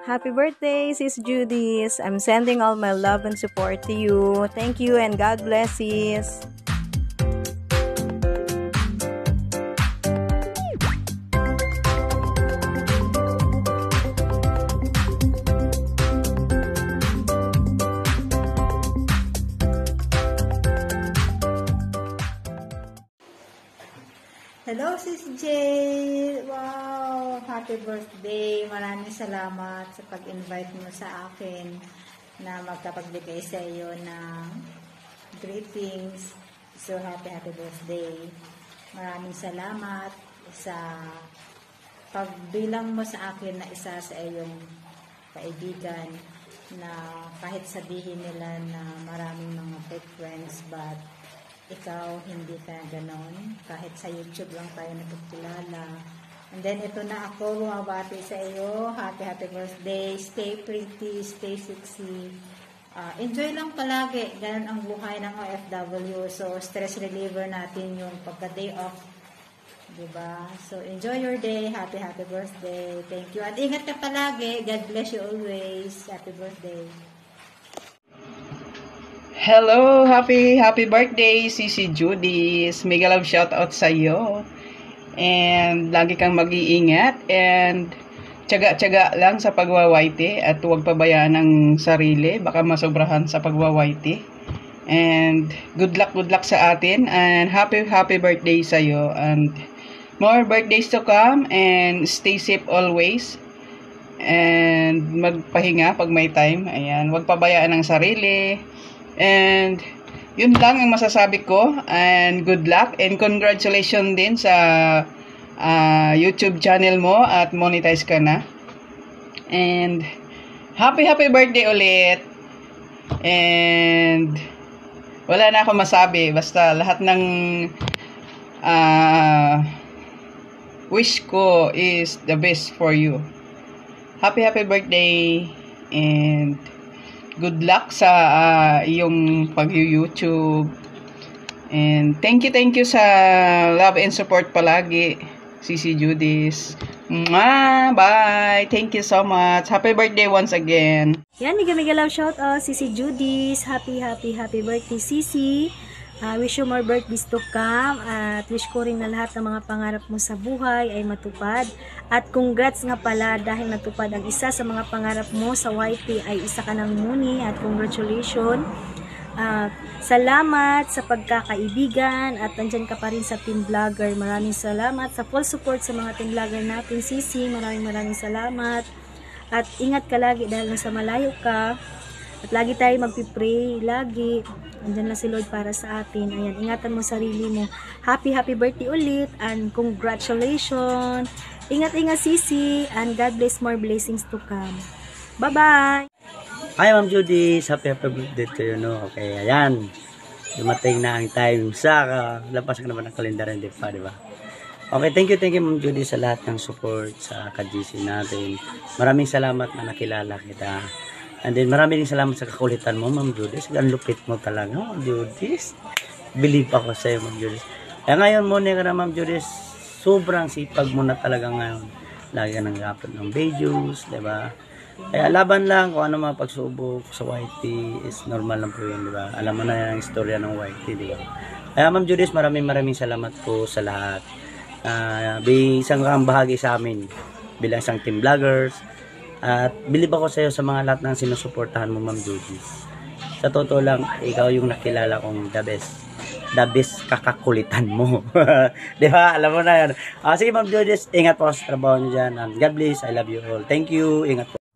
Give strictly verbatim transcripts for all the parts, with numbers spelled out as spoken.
Happy birthday, Sis Judith. I'm sending all my love and support to you. Thank you and God bless, sis. Hello, Sis Jay! Wow! Happy birthday! Maraming salamat sa pag-invite mo sa akin na magkapagbigay sa iyo ng greetings. So, happy, happy birthday! Maraming salamat sa pagbilang mo sa akin na isa sa iyong kaibigan na kahit sabihin nila na maraming mga fake friends, but ikaw, hindi ka ganon. Kahit sa YouTube lang tayo nagkakilala. And then, ito na ako, bumabati sa iyo. Happy, happy birthday. Stay pretty, stay sexy. Uh, enjoy lang palagi. Ganon ang buhay ng O F W. So, stress reliever natin yung pagka-day off. Diba? So, enjoy your day. Happy, happy birthday. Thank you. At ingat ka palagi. God bless you always. Happy birthday. Hello, happy happy birthday, Sisi Judith. Mega love shout out sa iyo. And lagi kang mag-iingat and tiyaga-tiyaga lang sa pagwa-whitey at huwag pabayaan ng sarili, baka masobrahan sa pagwa-whitey. And good luck, good luck sa atin and happy happy birthday sa iyo and more birthdays to come and stay safe always. And magpahinga pag may time. Ayan, huwag pabayaan ng sarili. And yun lang ang masasabi ko and good luck and congratulations din sa uh, YouTube channel mo at monetize ka na. And happy happy birthday ulit. And wala na ako masabi, basta lahat ng uh, wish ko is the best for you. Happy happy birthday and good luck sa uh, iyong pag-YouTube. And thank you, thank you sa love and support palagi, Sisi Judith. Mwah! Bye! Thank you so much. Happy birthday once again. Yan, mega mega love shout out, Sisi Judith. Happy, happy, happy birthday, Sisi. Uh, wish you more birthdays to come at wish ko rin na lahat ng mga pangarap mo sa buhay ay matupad at congrats nga pala dahil natupad ang isa sa mga pangarap mo sa Y T ay isa ka ng muni at congratulations. Uh, salamat sa pagkakaibigan at nandyan ka pa rin sa team vlogger. Maraming salamat sa full support sa mga team vlogger natin, Sisi. Maraming maraming salamat at ingat ka lagi dahil nasa malayo ka. At lagi tayo magpipray, lagi. Andyan lang si Lord para sa atin. Ayan, ingatan mo sarili mo. Happy, happy birthday ulit. And congratulations. Ingat-ingat, Sisi. And God bless, more blessings to come. Bye-bye. Hi, Ma'am Judy. Happy, happy birthday to you, no? Okay, ayan. Dumating na ang time sa uh, lapas ka naman ng kalendar, hindi pa, di ba? Okay, thank you, thank you, Ma'am Judy, sa lahat ng support sa ka-G C natin. Maraming salamat na nakilala kita. And then, maraming salamat sa kakulitan mo, Ma'am Judith. Ang lupit mo talaga, Ma'am Judith. Believe ako sa iyo, Ma'am Judith. Kaya ngayon mo na ka na, Ma'am Judith. Sobrang sipag mo na talaga ngayon. Lagi ka nang upload ng videos, diba? Kaya laban lang kung ano mga pagsubok sa Y T is normal lang po yun, diba? Alam mo na yan ang istorya ng Y T, diba? Kaya, Ma'am Judith, maraming maraming salamat po sa lahat. Uh, isang kang bahagi sa amin bilang isang team vloggers. At bilib ako sa iyo sa mga lahat ng sinusuportahan mo, Ma'am Judy. Sa totoo lang, ikaw yung nakilala kong the best. The best kakakulitan mo. Di ba? Alam mo na yan. Uh, sige, Ma'am Judy, ingat po sa trabaho niyo dyan. And God bless. I love you all. Thank you. Ingat po.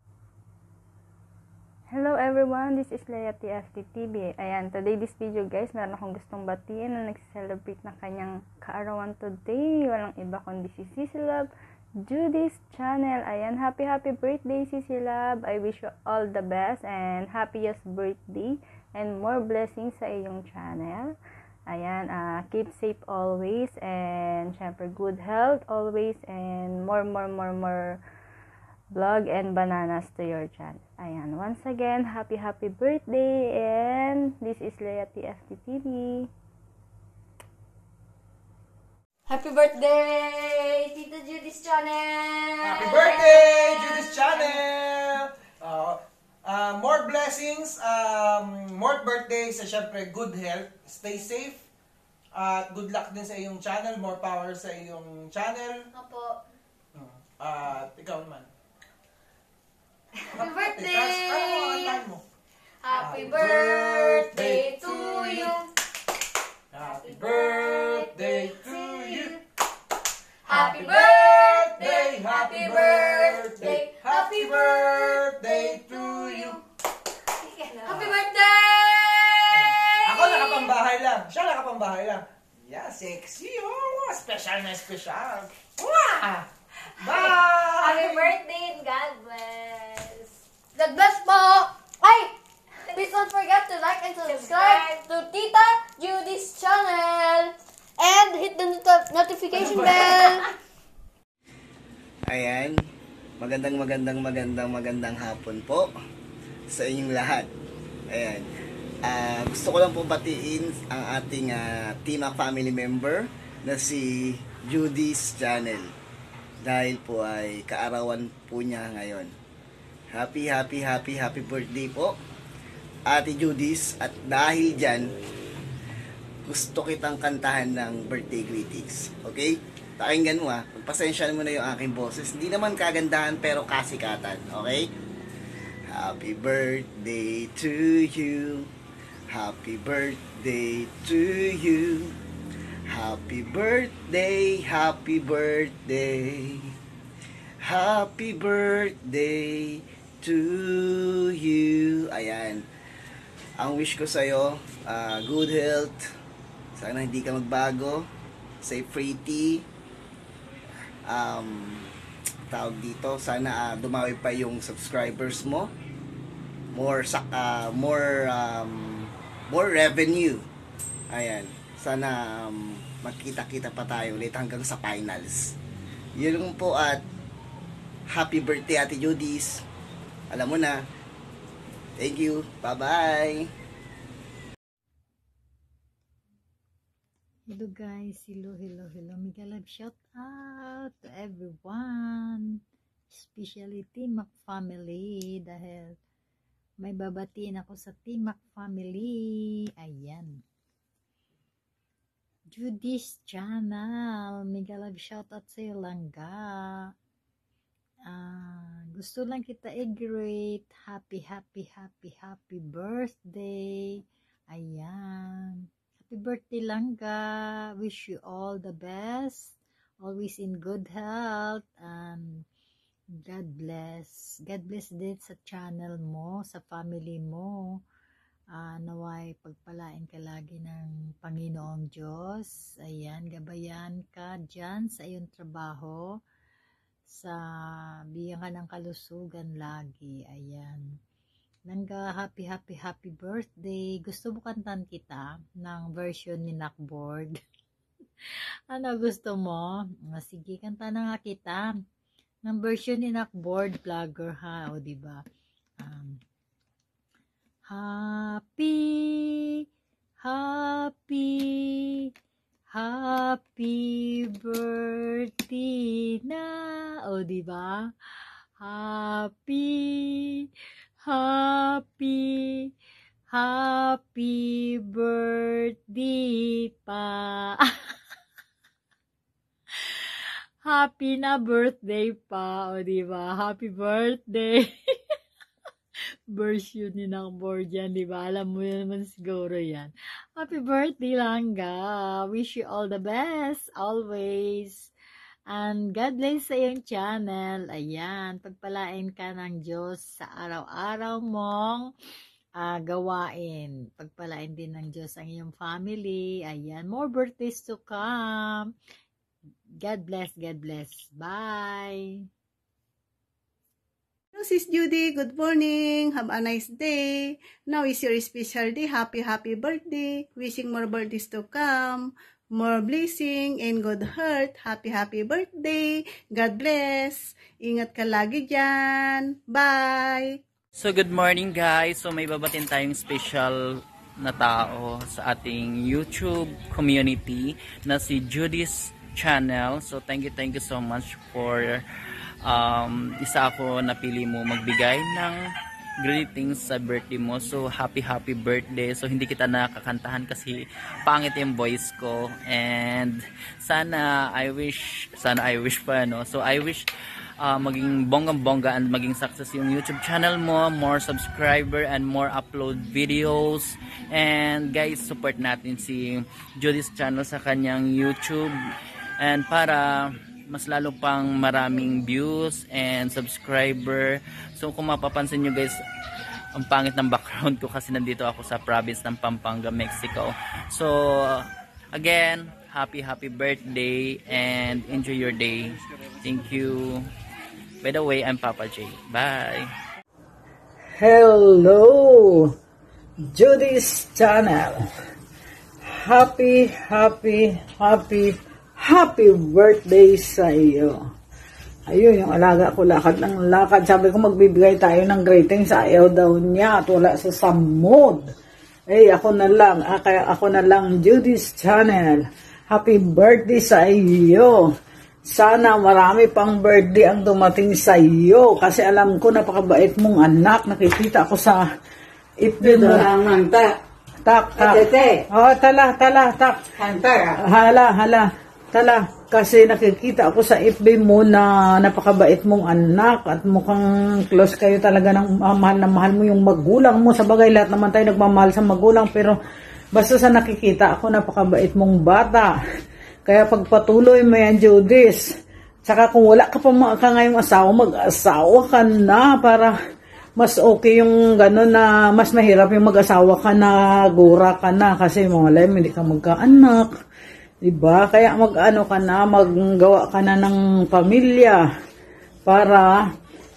Hello everyone, this is Leia T F T T V. Ayan, today this video guys, meron akong gustong batiin na nag-celebrate na kanyang kaarawan today. Walang iba kundi si Sisi Love Judy's channel. Ayan, happy happy birthday, Sisi Love. I wish you all the best and happiest birthday and more blessings sa iyong channel. Ayan, uh, keep safe always and syempre good health always and more more more more vlog and bananas to your channel. Ayan, once again, happy happy birthday and this is Leia T F T T V. Happy birthday, Tita Judy's channel! Happy birthday, Judy's channel! Uh, uh, more blessings, um, more birthdays, at syempre good health, stay safe, at good luck din sa iyong channel, more power sa iyong channel. Opo. At ikaw naman. Happy birthday! Ano mo, antayin mo? Happy birthday to you! Happy birthday to you! Happy birthday! Happy birthday! Happy birthday to you! Happy birthday! Ako nakapambahay lang. Siya nakapambahay lang. Yeah, sexy. Oh, special na special. Wow! Bye! Happy birthday and God bless! God bless po! Ay! Please don't forget to like and subscribe to Tita Judy's channel and hit the not- notification bell. Ayan, magandang magandang magandang magandang hapon po sa inyong lahat. Ayan, ah, gusto ko lang po batiin ang ating uh, Team Up family member na si Judy's channel dahil po ay kaarawan po niya ngayon. Happy, happy, happy, happy birthday po, Ate Judy's. At dahil dyan, gusto kitang kantahan ng birthday greetings. Okay? Pakinggan mo ha. Pagpasensyahan mo na yung aking boses. Hindi naman kagandahan pero kasikatan. Okay? Happy birthday to you. Happy birthday to you. Happy birthday, happy birthday. Happy birthday to you. Ayan. Ang wish ko sa'yo, uh, good health. Sana hindi ka magbago. Stay pretty. Um, tawag dito, sana uh, dumawi pa yung subscribers mo. More, uh, more, um, more revenue. Ayan. Sana um, magkita-kita pa tayo ulit hanggang sa finals. Yun lang po at happy birthday Ate Judy's. Alam mo na. Thank you. Bye-bye. Hello guys, hello, hello, hello. Mega love shout out to everyone. Especially Team Mac family dahil may babatiin ako sa Team Mac family. Ayan. Judy's channel. Mega love shout out sa iyo langga. Ah, gusto lang kita i-greet. Happy, happy, happy, happy birthday. Ayan. Happy birthday langga. Wish you all the best. Always in good health. And God bless. God bless din sa channel mo, sa family mo. Uh, naway pagpalain ka lagi ng Panginoong Diyos. Ayan, gabayan ka dyan sa iyong trabaho. Sa bigyan ka ng kalusugan lagi. Ayan. Langga, happy, happy, happy birthday. Gusto mo kantan kita ng version ni Knockboard? Ano gusto mo? Sige, kanta na nga kita ng version ni Knockboard vlogger ha. O diba? Um, happy, happy, happy birthday na. O diba? Happy, happy, happy birthday pa. Happy na birthday pa. O diba? Happy birthday. Version ni Knockboard yan, diba? Alam mo naman siguro yan. Happy birthday langga. Wish you all the best. Always. And God bless sa iyong channel. Ayan. Pagpalain ka ng Diyos sa araw-araw mong uh, gawain. Pagpalain din ng Diyos ang iyong family. Ayan. More birthdays to come. God bless. God bless. Bye. Hello, Sis Judy. Good morning. Have a nice day. Now is your special day. Happy, happy birthday. Wishing more birthdays to come. More blessing and good health. Happy, happy birthday. God bless. Ingat ka lagi dyan. Bye. So good morning guys. So may babatin tayong special na tao sa ating YouTube community na si Judy's channel. So thank you, thank you so much for um, isa ako napili mo magbigay ng greetings sa birthday mo. So happy happy birthday. So hindi kita nakakantahan kasi pangit yung voice ko, and sana I wish sana I wish pa no. So I wish uh, maging bonggang-bongga and maging success yung YouTube channel mo, more subscriber and more upload videos. And guys, support natin si Judy's channel sa kanyang YouTube, and para mas lalo pang maraming views and subscriber. So kung mapapansin nyo guys, ang pangit ng background ko kasi nandito ako sa province ng Pampanga, Mexico. So again, happy happy birthday and enjoy your day. Thank you. By the way, I'm Papa J. Bye. Hello, Judy's channel. Happy, happy, happy, happy birthday sa iyo. Ayun, yung alaga ko, lakad ng lakad. Sabi ko magbibigay tayo ng greetings. Ayaw daw niya at wala sa samod. Eh, ako na lang. Ah, kaya ako na lang, Judy's channel. Happy birthday sa iyo. Sana marami pang birthday ang dumating sa iyo. Kasi alam ko, napakabait mong anak. Nakikita ko sa ifbi mo. Tak, tak. Oh, tala, tala, tak. Hala, hala. Tala, kasi nakikita ako sa F B mo na napakabait mong anak at mukhang close kayo talaga ng uh, mahal na mahal mo yung magulang mo. Sa bagay, lahat naman tayo nagmamahal sa magulang, pero basta sa nakikita ako, napakabait mong bata. Kaya pagpatuloy mo yan, Judith. Tsaka kung wala ka pa ka ngayong asawa, mag-asawa ka na para mas okay yung gano'n na mas mahirap yung mag-asawa ka na gura ka na kasi malay hindi ka magkaanak. Diba? Kaya mag-ano ka na, maggawa ka na ng pamilya para,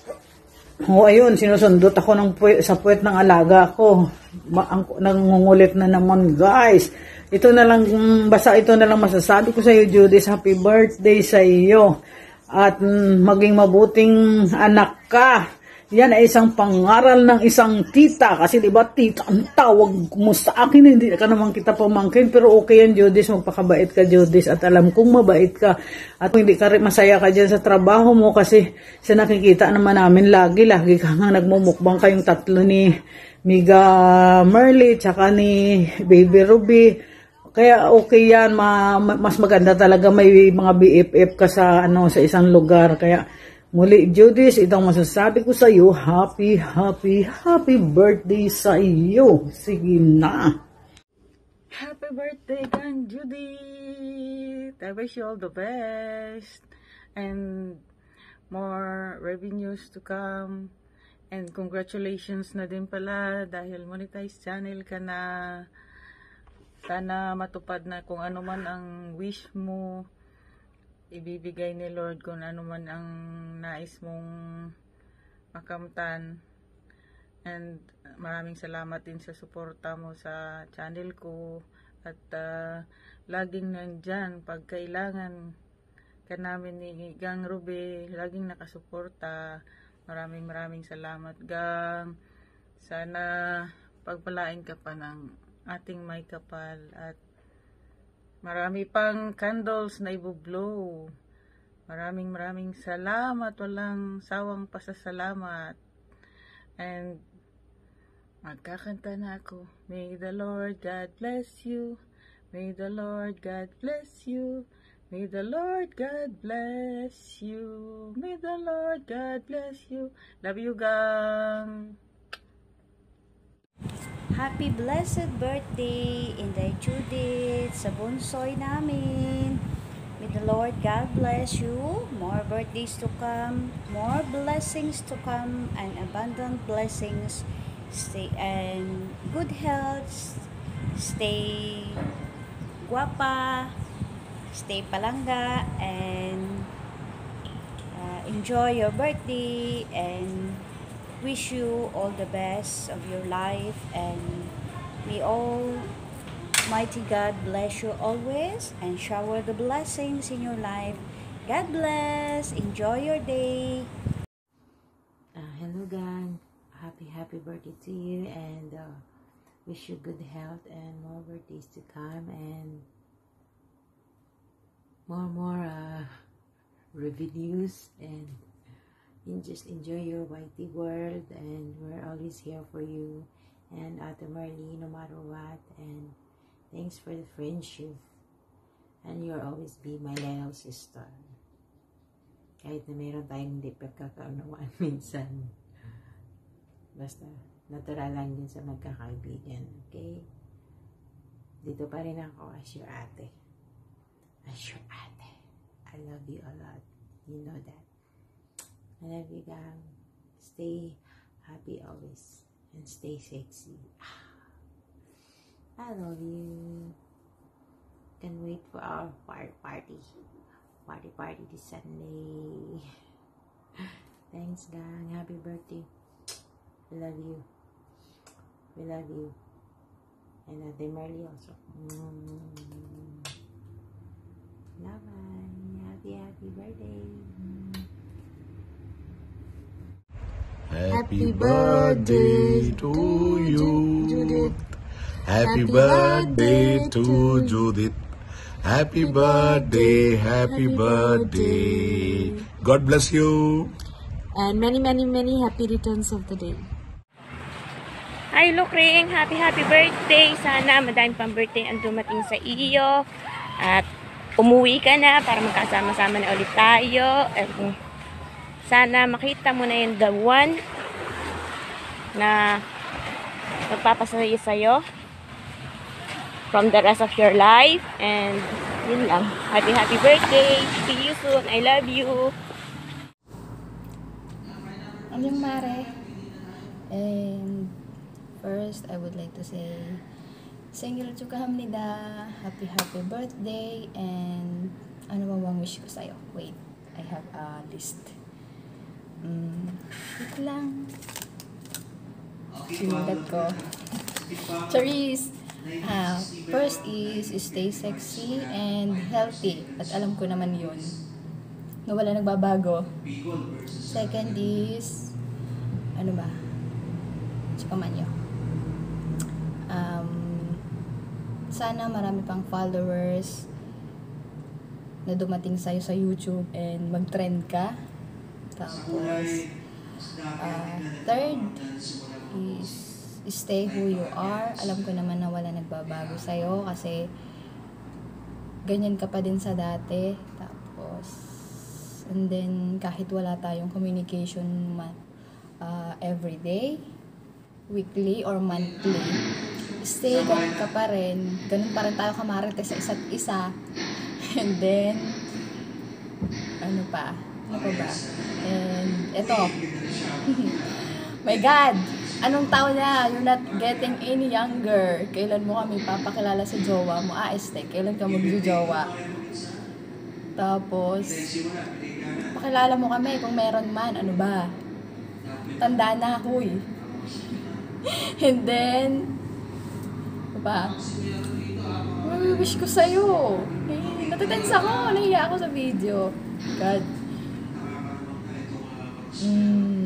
oh ayun, sinusundot ako ng puwet, sa puwet ng alaga ko. Ma, ang, nangungulit na naman guys. Ito na lang, basta ito na lang masasabi ko sa iyo, Judith, happy birthday sa iyo. At mm, maging mabuting anak ka. Yan ay isang pangaral ng isang tita. Kasi diba tita ang tawag mo sa akin. Hindi ka naman kita pamangkin. Pero okay yan, Judith. Magpakabait ka, Judith. At alam kong mabait ka. At kung hindi ka rin masaya ka dyan sa trabaho mo. Kasi sa nakikita naman namin lagi. Lagi ka nga nagmumukbang kayong tatlo ni Miga Merly. Tsaka ni Baby Ruby. Kaya okay yan. Ma mas maganda talaga may mga B F F ka sa, ano, sa isang lugar. Kaya muli, Judith, itong masasabi ko sa iyo, happy, happy, happy birthday sa iyo. Sige na. Happy birthday, Kang Judith! I wish you all the best and more revenues to come. And congratulations na din pala dahil monetized channel ka na. Sana matupad na kung ano man ang wish mo. Ibibigay ni Lord kung ano man ang nais mong makamtan. And maraming salamat din sa suporta mo sa channel ko. At uh, laging nandyan pag kailangan ka namin ni Gang Ruby. Laging nakasuporta. Maraming maraming salamat, Gang. Sana pagpalain ka pa ng ating may kapal. At marami pang candles na ibublow. Maraming maraming salamat. Walang sawang pasasalamat. And magkakanta na ako. May the Lord God bless you. May the Lord God bless you. May the Lord God bless you. May the Lord God bless you. Love you, gang. Happy blessed birthday, Inday Judith, sa bunsoy namin. May the Lord God bless you. More birthdays to come, more blessings to come, and abundant blessings. Stay and good health. Stay guapa. Stay palangga, and uh, enjoy your birthday, and wish you all the best of your life, and may Almighty God bless you always and shower the blessings in your life. God bless. Enjoy your day. Uh, hello, gang. Happy, happy birthday to you, and uh, wish you good health and more birthdays to come. And more more uh, revenues, and you just enjoy your Y T world, and we're always here for you. And Ate Marley, no matter what, and thanks for the friendship, and you'll always be my little sister. Kahit na mayroon tayong hindi pagkakaunawaan minsan. Basta, natural lang din sa magkakaibigan. Okay? Dito pa rin ako as your ate. As your ate. I love you a lot. You know that. I love you, gang. Stay happy always. And stay sexy. I love you. Can't wait for our party. Party party this Sunday. Thanks, gang. Happy birthday. We love you. We love you. And Ate Marley also. Mm. Love you. Happy, happy birthday. Happy birthday to you. Judith. Happy birthday to Judith. Happy birthday, happy birthday. God bless you. And many, many, many happy returns of the day. Hi, Lukring! Happy, happy birthday! Sana madami pang birthday ang dumating sa iyo. At umuwi ka na para magkasama-sama na ulit tayo. At sana makita mo na yung the one na magpapasaya sa'yo from the rest of your life. And yun lang. Happy, happy birthday! See you soon! I love you! Anyong mare. And first, I would like to say Sengil Chukahamnida, happy happy birthday, and ano ba bang wish ko sa'yo? Wait, I have a list. Mm, wait lang. Sinulat ko. Charisse! Uh, first is stay sexy and healthy. At alam ko naman yun. Na wala nagbabago. Second is ano ba? Chukamanyo. Um, sana marami pang followers na dumating sa'yo sa YouTube and mag-trend ka. Tapos uh, third is stay who you are. Alam ko naman na wala nagbabago sa'yo kasi ganyan ka pa din sa dati. Tapos and then kahit wala tayong communication uh, everyday, weekly or monthly, stay ganun ka pa rin. Ganun pa rin tayo kamarites sa isa't isa. And then ano pa? Ano pa ba? And eto. My God! Anong taon na? You're not getting any younger. Kailan mo kami papakilala sa jowa mo? Ah, este. Kailan ka magjo-jowa? Tapos, pakilala mo kami kung meron man. Ano ba? Tanda na, huy. And then, ano ba? Wish ko sa'yo. Eh, natitense ako. Nahiya ako sa video. God. Hmm.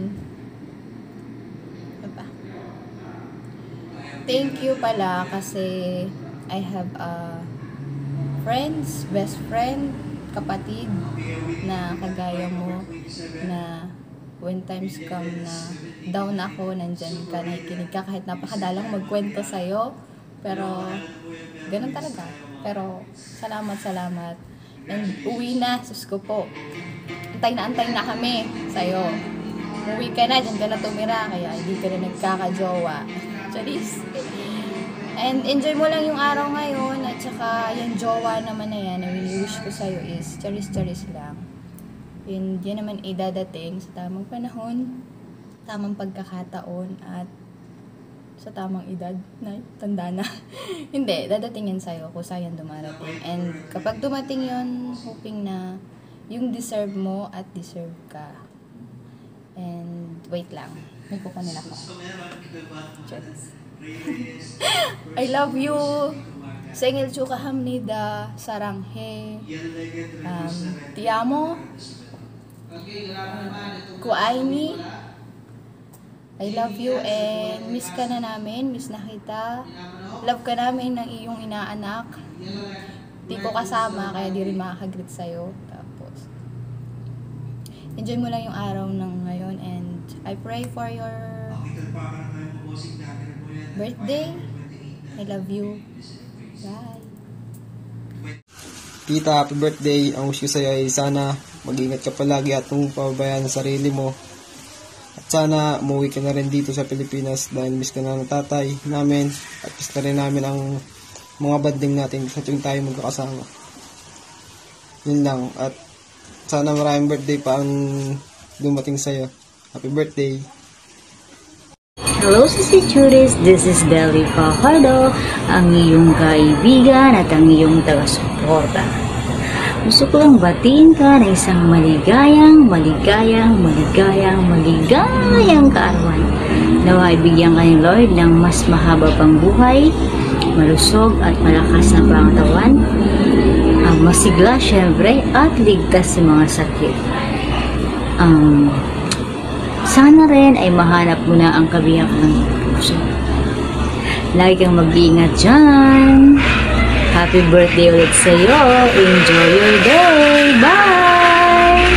Thank you pala kasi I have a friends, best friend, kapatid na kagaya mo na when times come na down ako, nandyan ka, nakikinig ka kahit napakadalang magkwento sa'yo. Pero ganun talaga. Pero salamat, salamat. And uwi na, sus ko po. Antay na antay na kami sa'yo. Uwi ka na, dyan ka na tumira, kaya hindi ka na nagkakajowa. Charis. And enjoy mo lang yung araw ngayon at saka yung jowa naman na yan na wini-wish ko sa'yo is charis-charis lang. And yan naman idadating sa tamang panahon, tamang pagkakataon at sa tamang edad na tanda na. Hindi, dadating yan sa'yo kung saan dumarating. And kapag dumating yun, hoping na yung deserve mo at deserve ka. And wait lang. May kukunin ako. Cheers. I love you. Sengil Chukahamnida. Saranghe. Um, Tiamo. Uh, Kuaini. I love you and miss ka na namin. Miss na kita. Love ka namin ng iyong inaanak. di ko kasama, kaya di rin makakagreet sa'yo. Tapos, enjoy mo lang yung araw ng ngayon, and I pray for your birthday. I love you. Bye. Tita, happy birthday. Ang wish ko sa'yo ay sana mag-ingat ka palagi at huwag pababayaan ang sarili mo. At sana umuwi ka na rin dito sa Pilipinas dahil miss ka na ng tatay namin at miss na rin namin ang mga banding natin sa tuwing tayo magkakasama. Yun lang. At sana maraming birthday pa ang dumating sa'yo. Happy birthday. Hello, Sisi Churis. This is Deli Fajardo, ang iyong kaibigan at ang iyong taga-suporta. Gusto ko lang batiin ka ng isang maligayang, maligayang, maligayang, maligayang kaarawan. Naway bigyan ka ni Lord ng mas mahaba pang buhay, malusog at malakas na pangatawan, ang masigla syempre at ligtas sa mga sakit. Um, sana rin ay mahanap mo na ang kabiyak ng puso. Lagi kang mag-iingat dyan. Happy birthday ulit sa iyo. Enjoy your day. Bye!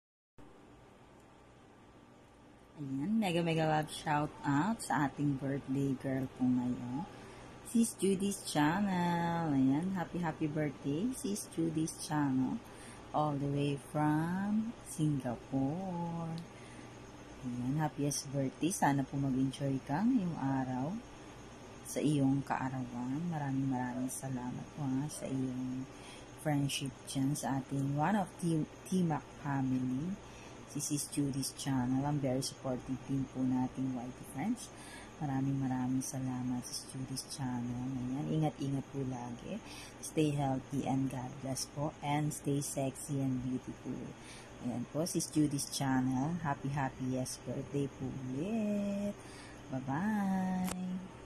Ayan, mega mega love shout out sa ating birthday girl po ngayon. Sis Judy's Channel. Ayan, happy happy birthday Sis Judy's Channel. All the way from Singapore. Ayan, happiest birthday. Sana po mag-enjoy ka ngayong araw sa iyong kaarawan. Maraming maraming salamat po ha, sa iyong friendship dyan sa ating one of Team T-Mac family, si Sis Judy's Channel. Ang very supportive team po nating Y T friends. Maraming maraming salamat Sis Judy's Channel. Ayan, ingat-ingat po lagi. Stay healthy and God bless po. And stay sexy and beautiful. Ayan po, Sis Judy's Channel. Happy, happy yes birthday po ulit. Bye-bye!